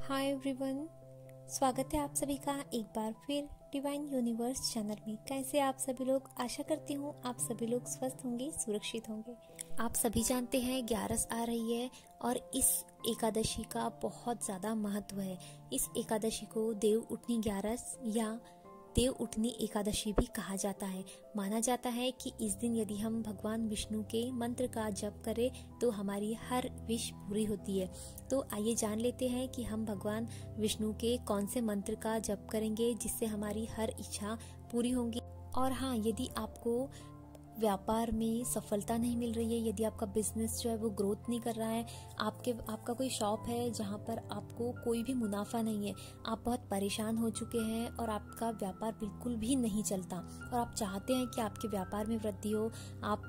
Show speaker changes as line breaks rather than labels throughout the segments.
Hi everyone, स्वागत है आप सभी का एक बार फिर डिवाइन यूनिवर्स चैनल में। कैसे आप सभी लोग? आशा करती हूँ आप सभी लोग स्वस्थ होंगे, सुरक्षित होंगे। आप सभी जानते हैं 11 आ रही है और इस एकादशी का बहुत ज़्यादा महत्व है। इस एकादशी को देव उठनी 11 या देव उठनी एकादशी भी कहा जाता है। माना जाता है कि इस दिन यदि हम भगवान विष्णु के मंत्र का जप करें तो हमारी हर विश पूरी होती है। तो आइए जान लेते हैं कि हम भगवान विष्णु के कौन से मंत्र का जप करेंगे जिससे हमारी हर इच्छा पूरी होंगी। और हाँ, यदि आपको व्यापार में सफलता नहीं मिल रही है, यदि आपका बिजनेस जो है वो ग्रोथ नहीं कर रहा है, आपका कोई शॉप है जहाँ पर आपको कोई भी मुनाफा नहीं है, आप बहुत परेशान हो चुके हैं और आपका व्यापार बिल्कुल भी नहीं चलता और आप चाहते हैं कि आपके व्यापार में वृद्धि हो, आप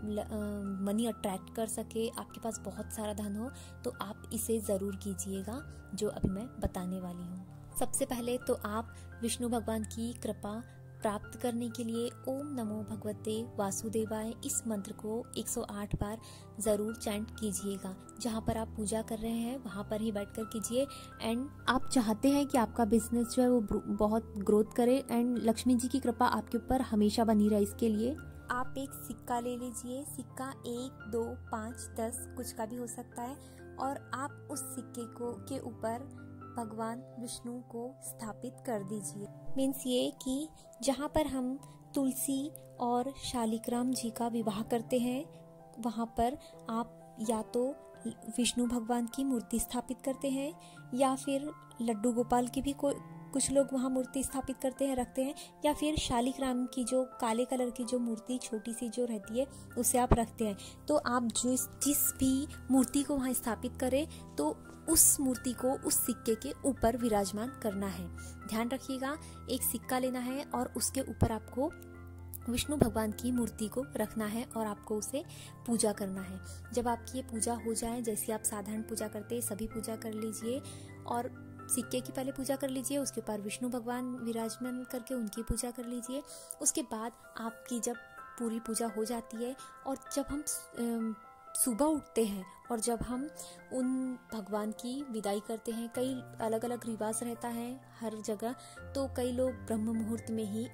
मनी अट्रैक्ट कर सके, आपके पास बहुत सारा धन हो, तो आप इसे ज़रूर कीजिएगा जो अभी मैं बताने वाली हूँ। सबसे पहले तो आप विष्णु भगवान की कृपा प्राप्त करने के लिए ओम नमो भगवते वासुदेवाय इस मंत्र को 108 बार जरूर चैंट कीजिएगा। जहाँ पर आप पूजा कर रहे हैं वहाँ पर ही बैठकर कीजिए। एंड आप चाहते हैं कि आपका बिजनेस जो है वो बहुत ग्रोथ करे एंड लक्ष्मी जी की कृपा आपके ऊपर हमेशा बनी रहे। इसके लिए आप एक सिक्का ले लीजिए। सिक्का 1, 2, 5, 10 कुछ का भी हो सकता है और आप उस सिक्के के ऊपर भगवान विष्णु को स्थापित कर दीजिए। मीन्स ये कि जहाँ पर हम तुलसी और शालिग्राम जी का विवाह करते हैं वहाँ पर आप या तो विष्णु भगवान की मूर्ति स्थापित करते हैं या फिर लड्डू गोपाल की भी कुछ लोग वहाँ मूर्ति स्थापित करते हैं, रखते हैं, या फिर शालिग्राम की जो काले कलर की जो मूर्ति छोटी सी जो रहती है उसे आप रखते हैं। तो आप जिस भी मूर्ति को वहाँ स्थापित करें तो उस मूर्ति को उस सिक्के के ऊपर विराजमान करना है। ध्यान रखिएगा, एक सिक्का लेना है और उसके ऊपर आपको विष्णु भगवान की मूर्ति को रखना है और आपको उसे पूजा करना है। जब आपकी ये पूजा हो जाए, जैसे आप साधारण पूजा करते हैं सभी पूजा कर लीजिए और सिक्के की पहले पूजा कर लीजिए, उसके ऊपर विष्णु भगवान विराजमान करके उनकी पूजा कर लीजिए। उसके बाद आपकी जब पूरी पूजा हो जाती है और जब हम सुबह उठते हैं और जब हम उन भगवान की विदाई करते हैं, कई अलग अलग रिवाज रहता है हर जगह, तो कई लोग ब्रह्म मुहूर्त में ही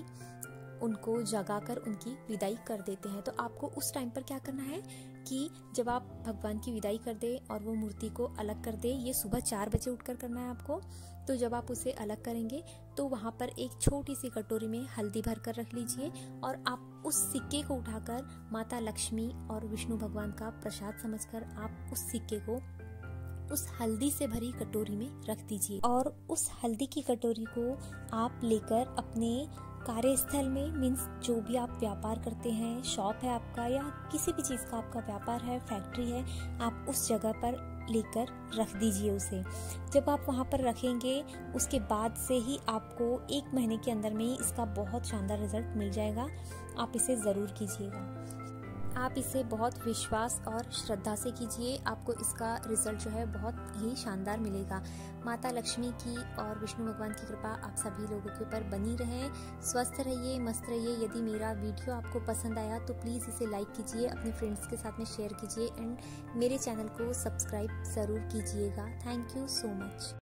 उनको जगाकर उनकी विदाई कर देते हैं। तो आपको उस टाइम पर क्या करना है कि जब आप भगवान की विदाई कर दे और वो मूर्ति को अलग कर दे, ये सुबह 4 बजे उठकर करना है आपको। तो जब आप उसे अलग करेंगे तो वहाँ पर एक छोटी सी कटोरी में हल्दी भर कर रख लीजिए और आप उस सिक्के को उठाकर माता लक्ष्मी और विष्णु भगवान का प्रसाद समझकर आप उस सिक्के को उस हल्दी से भरी कटोरी में रख दीजिए और उस हल्दी की कटोरी को आप लेकर अपने कार्यस्थल में, मीन्स जो भी आप व्यापार करते हैं, शॉप है आपका या किसी भी चीज़ का आपका व्यापार है, फैक्ट्री है, आप उस जगह पर लेकर रख दीजिए उसे। जब आप वहाँ पर रखेंगे उसके बाद से ही आपको 1 महीने के अंदर में ही इसका बहुत शानदार रिजल्ट मिल जाएगा। आप इसे ज़रूर कीजिएगा। आप इसे बहुत विश्वास और श्रद्धा से कीजिए, आपको इसका रिजल्ट जो है बहुत ही शानदार मिलेगा। माता लक्ष्मी की और विष्णु भगवान की कृपा आप सभी लोगों के ऊपर बनी रहे। स्वस्थ रहिए, मस्त रहिए। यदि मेरा वीडियो आपको पसंद आया तो प्लीज़ इसे लाइक कीजिए, अपने फ्रेंड्स के साथ में शेयर कीजिए एंड मेरे चैनल को सब्सक्राइब ज़रूर कीजिएगा। Thank you so much.